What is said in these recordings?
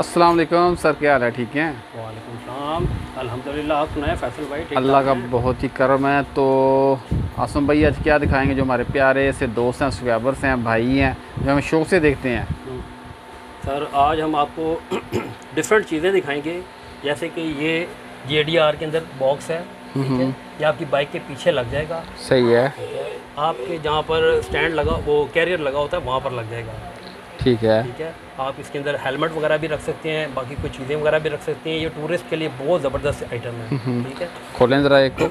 अस्सलाम वालेकुम सर, क्या हाल है? ठीक हैं? वालेकुम सलाम, अल्हम्दुलिल्लाह। आप सुनाए फैसल भाई? ठीक अल्लाह का बहुत ही करम है। तो आसम भाई आज क्या दिखाएंगे जो हमारे प्यारे से दोस्त हैं, सब्सक्राइबर्स हैं, भाई हैं, जो हमें शौक से देखते हैं? सर आज हम आपको डिफरेंट चीज़ें दिखाएंगे। जैसे कि ये JDR के अंदर बॉक्स है, ठीक है। ये आपकी बाइक के पीछे लग जाएगा। सही है। आपके जहाँ पर स्टैंड लगा, वो कैरियर लगा होता है, वहाँ पर लग जाएगा। ठीक है। ठीक है। आप इसके अंदर हेलमेट वगैरह भी रख सकते हैं, बाकी कुछ चीज़ें वगैरह भी रख सकते हैं। ये टूरिस्ट के लिए बहुत ज़बरदस्त आइटम है। ठीक है। खोलें ज़रा एक को।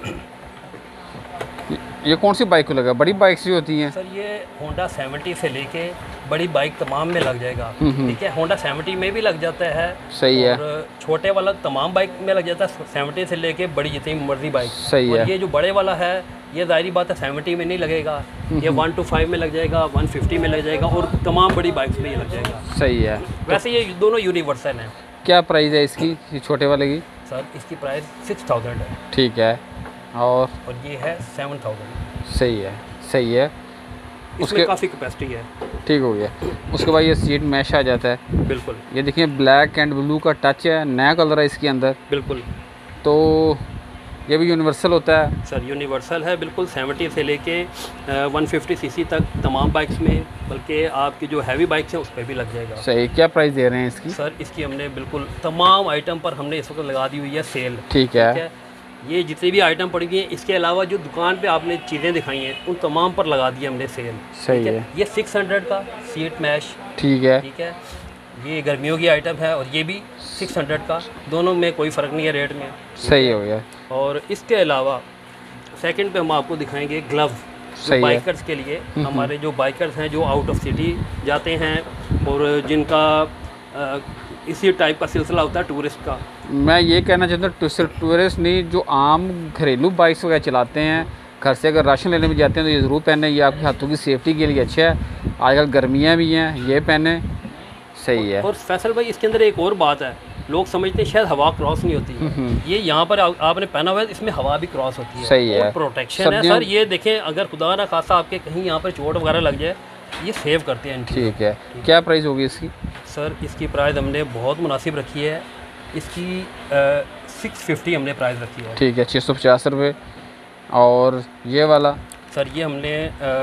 ये कौन सी बाइक को लगा? बड़ी बाइक्स भी होती हैं सर, ये होंडा 70 से लेके बड़ी बाइक तमाम में लग जाएगा। ठीक है। होंडा 70 में भी लग जाता है। सही है। और छोटे वाला तमाम बाइक में लग जाता है, 70 से लेके बड़ी जितनी मर्जी बाइक। सही है। और ये जो बड़े वाला है, ये ज़ाहिर बात है 70 में नहीं लगेगा। ये 1 to 5 में लग जाएगा, 150 में लग जाएगा, और तमाम बड़ी बाइक्स में ये लग जाएगा। सही है। वैसे ये दोनों यूनिवर्सल हैं। क्या प्राइस है इसकी, ये छोटे वाले की? सर इसकी प्राइस 6000 है। ठीक है। और ये है 7000। सही है। सही है। उसमें काफ़ी कैपेसिटी है। ठीक हो गया। उसके बाद ये सीट मैश आ जाता है। बिल्कुल। ये देखिए ब्लैक एंड ब्लू का टच है, नया कलर है इसके अंदर। बिल्कुल। तो ये भी यूनिवर्सल होता है? सर यूनिवर्सल है बिल्कुल। 70 से लेके 150 सीसी तक तमाम बाइक्स में, बल्कि आपकी जो हैवी बाइक्स हैं उस पर भी लग जाएगा। सही। क्या प्राइस दे रहे हैं इसकी? सर इसकी हमने बिल्कुल तमाम आइटम पर हमने इस वक्त लगा दी हुई है सेल। ठीक है। ये जितनी भी आइटम पड़ी हुई हैं, इसके अलावा जो दुकान पे आपने चीज़ें दिखाई हैं उन तमाम पर लगा दी हमने सेल। सही है। ये 600 का सीट मैश। ठीक है। ठीक है। ये गर्मियों की आइटम है और ये भी 600 का। दोनों में कोई फ़र्क नहीं है रेट में। सही हो गया। और इसके अलावा सेकंड पे हम आपको दिखाएंगे ग्लव। सही बाइकर्स के लिए, हमारे जो बाइकर्स हैं जो आउट ऑफ सिटी जाते हैं और जिनका इसी टाइप का सिलसिला होता है टूरिस्ट का। मैं ये कहना चाहता हूँ सिर्फ टूरिस्ट नहीं, जो आम घरेलू बाइक्स वगैरह चलाते हैं, घर से अगर राशन लेने में जाते हैं तो ये ज़रूर पहने। ये आपके हाथों की सेफ्टी के लिए अच्छा है। आजकल गर्मियाँ भी हैं, ये पहने। सही है। और फैसल भाई इसके अंदर एक और बात है, लोग समझते हैं शायद हवा क्रॉस नहीं होती। ये यहाँ पर आपने पहना हुआ है, इसमें हवा भी क्रॉस होती है। सही है। प्रोटेक्शन है सर। ये देखें, अगर खुदा ना खासा आपके कहीं यहाँ पर चोट वगैरह लग जाए, ये सेव करते हैं। ठीक है। क्या प्राइस होगी इसकी? सर इसकी प्राइस हमने बहुत मुनासिब रखी है। इसकी 650 हमने प्राइस रखी है। ठीक है। 650 रुपये। और ये वाला? सर ये हमने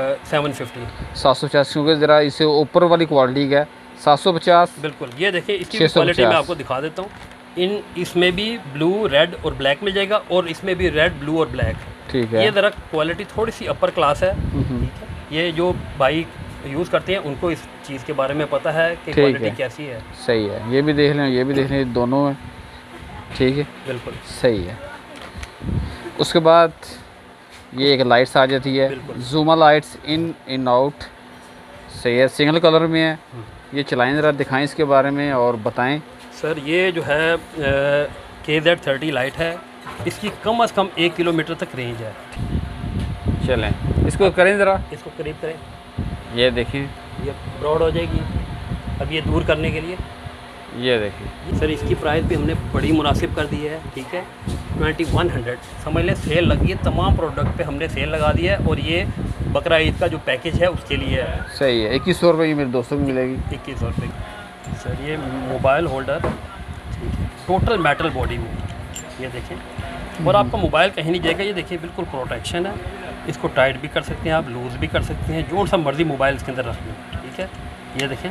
750, क्योंकि ज़रा इससे ऊपर वाली क्वालिटी का 750। बिल्कुल। ये देखिए इसकी क्वालिटी मैं आपको दिखा देता हूँ। इसमें भी ब्लू, रेड और ब्लैक मिल जाएगा, और इसमें भी रेड, ब्लू और ब्लैक। ठीक है। ये ज़रा क्वालिटी थोड़ी सी अपर क्लास है। ठीक है। ये जो बाइक यूज़ करते हैं उनको इस चीज़ के बारे में पता है कि क्वालिटी कैसी है। सही है। ये भी देख लें, ये भी देख लें, दोनों हैं। ठीक है। बिल्कुल सही है। उसके बाद ये एक लाइट्स आ जाती है, जूमा लाइट्स, इन आउट। सही है। सिंगल कलर में है। ये चलाएं, ज़रा दिखाएं इसके बारे में और बताएं। सर ये जो है KZ30 लाइट है। इसकी कम से कम 1 किलोमीटर तक रेंज है। चलें इसको करें, ज़रा इसको करीब करें। ये देखिए, ये ब्रॉड हो जाएगी अब ये दूर करने के लिए। ये देखिए सर इसकी प्राइस भी हमने बड़ी मुनासिब कर दी है। ठीक है। 2100 समझ लें सेल लगी है। तमाम प्रोडक्ट पे हमने सेल लगा दी है, और ये बकरा ईद का जो पैकेज है उसके लिए है। सही है। 2100 रुपये की मेरे दोस्तों को मिलेगी। 2100 रुपये की। सर ये मोबाइल होल्डर, ठीक है, टोटल मेटल बॉडी में, ये देखें, और आपका मोबाइल कहीं नहीं जाएगा। ये देखिए बिल्कुल प्रोटेक्शन है। इसको टाइट भी कर सकते हैं आप, लूज़ भी कर सकते हैं, जो सा मर्जी मोबाइल इसके अंदर रख लें। ठीक है। ये देखें।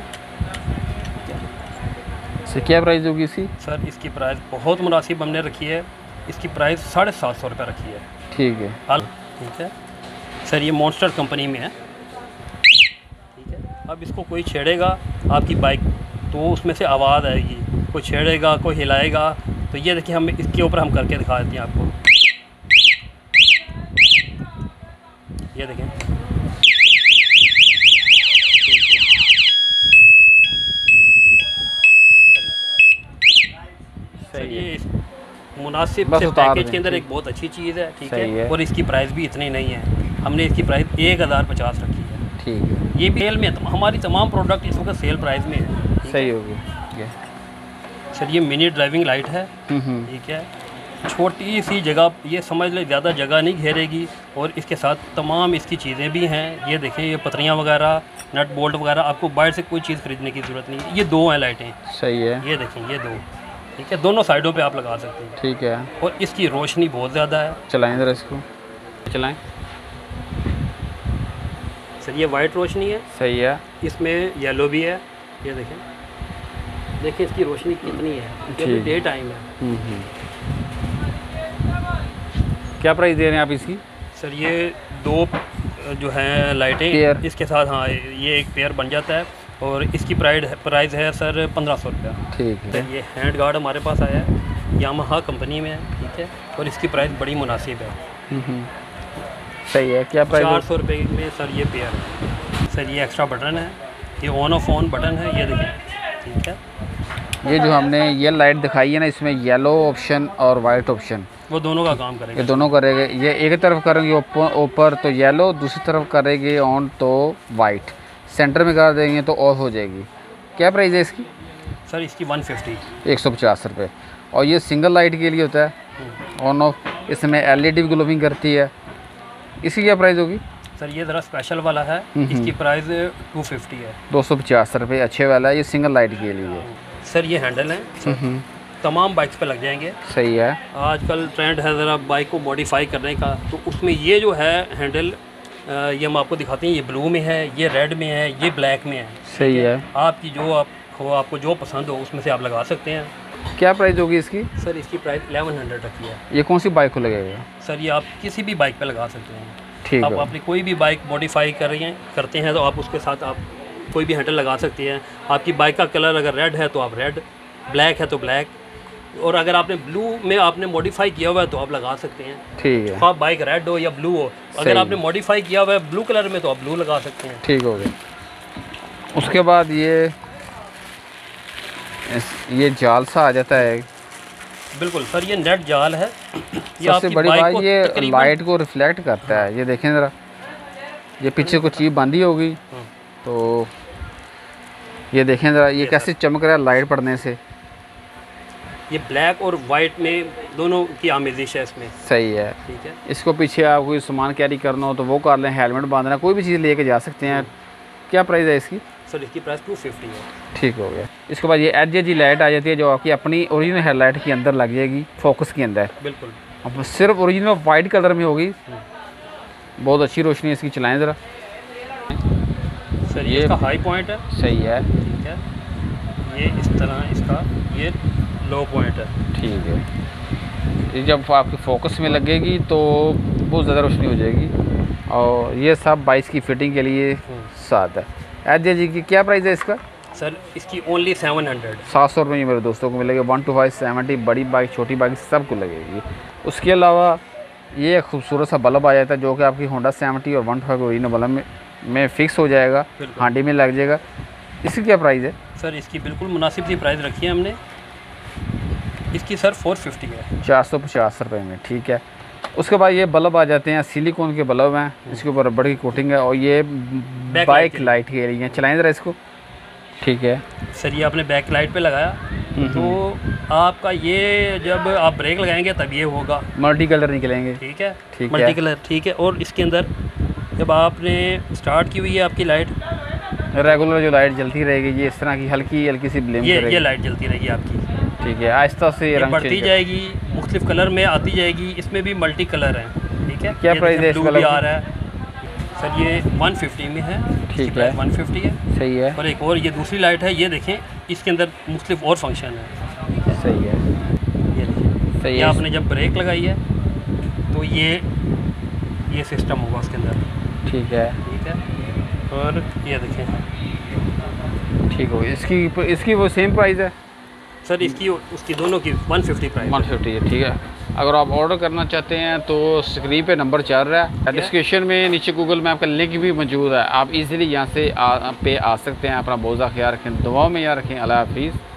सर क्या प्राइस होगी इसकी? सर इसकी प्राइस बहुत मुनासिब हमने रखी है। इसकी प्राइस 750 रुपये रखी है। ठीक है। ठीक है। सर ये मॉन्स्टर कंपनी में है। ठीक है। अब इसको कोई छेड़ेगा आपकी बाइक तो उसमें से आवाज़ आएगी, कोई छेड़ेगा, कोई हिलाएगा। तो ये देखिए, हम इसके ऊपर हम करके दिखा देते हैं आपको। ये देखें। सर ये मुनासिब से पैकेज के अंदर एक बहुत अच्छी चीज़ है। ठीक है। और इसकी प्राइस भी इतनी नहीं है। हमने इसकी प्राइस 1050 रखी है। ठीक है। ये भी सेल में हमारी तमाम प्रोडक्ट इस वक्त सेल प्राइस में है। सही हो गया। सर ये मिनी ड्राइविंग लाइट है। ठीक है। छोटी सी जगह, ये समझ ले ज़्यादा जगह नहीं घेरेगी, और इसके साथ तमाम इसकी चीज़ें भी हैं। ये देखें, ये पतरियाँ वगैरह, नट बोल्ट वगैरह, आपको बाहर से कोई चीज़ खरीदने की ज़रूरत नहीं है। ये 2 हैं लाइटें। सही है। ये देखें, ये 2, ठीक है, दोनों साइडों पे आप लगा सकते हैं। ठीक है। और इसकी रोशनी बहुत ज़्यादा है। चलाएं ज़रा इसको, चलाएं। सर ये वाइट रोशनी है। सही है। इसमें येलो भी है। ये देखें, देखिए इसकी रोशनी कितनी है, ये डे टाइम है। क्या प्राइस दे रहे हैं आप इसकी? सर ये 2 जो हैं लाइटें इसके साथ, हाँ, ये एक पेयर बन जाता है, और इसकी प्राइस है सर 1500 रुपया। ठीक है। ये हैंड गार्ड हमारे पास आया है, यामाहा कंपनी में है, ठीक है, और इसकी प्राइस बड़ी मुनासिब है। सही है। क्या प्राइस? 400 रुपये में सर ये पेयर है। सर ये एक्स्ट्रा बटन है, ये ऑन ऑफ ऑन बटन है, ये देखिए, ठीक है। ये जो हमने ये लाइट दिखाई है ना, इसमें येलो ऑप्शन और वाइट ऑप्शन, वो दोनों का काम करेगा। ये दोनों करेंगे। ये एक तरफ करेंगे ऊपर तो येलो, दूसरी तरफ करेंगे ऑन तो वाइट, सेंटर में कर देंगे तो ऑफ हो जाएगी। क्या प्राइस है इसकी? सर इसकी 150 रुपये। और ये सिंगल लाइट के लिए होता है, ऑन ऑफ। इसमें LED भी ग्लोविंग करती है। इसकी क्या प्राइस होगी? सर ये ज़रा स्पेशल वाला है, इसकी प्राइस 250 है। 250 रुपये, अच्छे वाला है, ये सिंगल लाइट के लिए। सर ये हैंडल है, तमाम बाइक्स पे लग जाएंगे। सही है। आजकल ट्रेंड है ज़रा बाइक को मॉडिफाई करने का, तो उसमें ये जो है हैंडल, ये हम आपको दिखाते हैं, ये ब्लू में है, ये रेड में है, ये ब्लैक में है। सही है। आपकी जो आपको जो पसंद हो उसमें से आप लगा सकते हैं। क्या प्राइस होगी इसकी? सर इसकी प्राइस 1100 रखी है। ये कौन सी बाइक को लगेगा? सर ये आप किसी भी बाइक पे लगा सकते हैं। ठीक है। आप अपनी कोई भी बाइक मॉडिफाई करते हैं तो आप उसके साथ आप कोई भी हैंडल लगा सकते हैं। आपकी बाइक का कलर अगर रेड है तो आप रेड, ब्लैक है तो ब्लैक, और अगर आपने ब्लू में आपने मॉडिफाई किया हुआ है तो आप लगा सकते हैं। ठीक है। आप बाइक रेड हो या ब्लू हो, अगर आपने मॉडिफाई किया हुआ है ब्लू कलर में तो आप ब्लू लगा सकते हैं। ठीक हो गया। उसके बाद ये जाल सा आ जाता है। बिल्कुल सर, ये नेट जाल है। सबसे बड़ी बात, ये लाइट को रिफ्लेक्ट करता है। ये देखें ज़रा, ये पीछे कुछ चीज़ बंदी होगी तो ये देखें ज़रा, ये कैसे चमक रहा है लाइट पड़ने से। ये ब्लैक और वाइट में दोनों की आमेजिश है इसमें। सही है। ठीक है। इसको पीछे आप कोई सामान कैरी करना हो तो वो कर लें, हेलमेट बांधना, कोई भी चीज़ लेके जा सकते हैं। क्या प्राइस है इसकी? सर इसकी प्राइस 250 है। ठीक हो गया। इसके बाद ये एच लाइट आ जाती है जो आपकी अपनी ओरिजिनल हेडलाइट के अंदर लग जाएगी, फोकस के अंदर। बिल्कुल। अब सिर्फ ओरिजिनल वाइट कलर में होगी, बहुत अच्छी रोशनी है इसकी। चलाएं ज़रा। सर ये इसका हाई पॉइंट है। सही है। ठीक है। ये इस तरह इसका ये लो पॉइंट है। ठीक है। ये जब आपकी फोकस में लगेगी तो बहुत ज़्यादा रोशनी हो जाएगी। और ये सब बाइक की फिटिंग के लिए साथ है। एच जी की क्या प्राइस है इसका? सर इसकी ओनली 700 रुपये मेरे दोस्तों को मिलेगा। 1 to 5 70, बड़ी बाइक छोटी बाइक सबको लगेगी। उसके अलावा ये खूबसूरत सा बल्ब आ जाता है जो कि आपकी होंडा 70 और 1 to 5 ओरिजिनल बल्ब में फिक्स हो जाएगा, हांडी में लग जाएगा। इसकी क्या प्राइस है? सर इसकी बिल्कुल मुनासिब सी प्राइस रखी है हमने। इसकी सर 450 है। 450 रुपये में। ठीक है। उसके बाद ये बल्ब आ जाते हैं, सिलिकॉन के बल्ब हैं, इसके ऊपर रबड़ की कोटिंग है और ये बाइक लाइट के लिए। चलाएं ज़रा इसको। ठीक है। सर ये आपने बैक लाइट पे लगाया तो आपका ये जब आप ब्रेक लगाएंगे तब ये होगा, मल्टी कलर निकलेंगे। ठीक है। मल्टी कलर, ठीक है। और इसके अंदर जब आपने स्टार्ट की हुई है आपकी लाइट, रेगुलर जो लाइट जलती रहेगी, ये इस तरह की हल्की हल्की सी ब्लिम करेगी। ये लाइट जलती रहेगी आपकी। ठीक है। आहिस्ता से ये बढ़ती जाएगी, मुख्तलिफ कलर में आती जाएगी। इसमें भी मल्टी कलर है। ठीक है। क्या प्राइस है इसका? आ रहा है सर ये 150 में है। ठीक है। 150 है। सही है। और एक और ये दूसरी लाइट है, ये देखें, इसके अंदर मुख्तलिफ और फंक्शन है। सही है। ये देखें, सही है। आपने जब ब्रेक लगाई है तो ये सिस्टम होगा उसके अंदर। ठीक है। ठीक है। और ये देखें, ठीक हो। इसकी वो सेम प्राइस है सर? इसकी उसकी दोनों की 150 प्राइस। 150 है। ठीक है। अगर आप ऑर्डर करना चाहते हैं तो स्क्रीन पे नंबर चल रहा है, डिस्क्रिप्शन में नीचे गूगल मैप का लिंक भी मौजूद है। आप इजीली यहाँ से पे आ सकते हैं। अपना बहुत ज़्यादा ख्याल रखें, दुआओं में याद रखें। अल्लाह हाफिज़।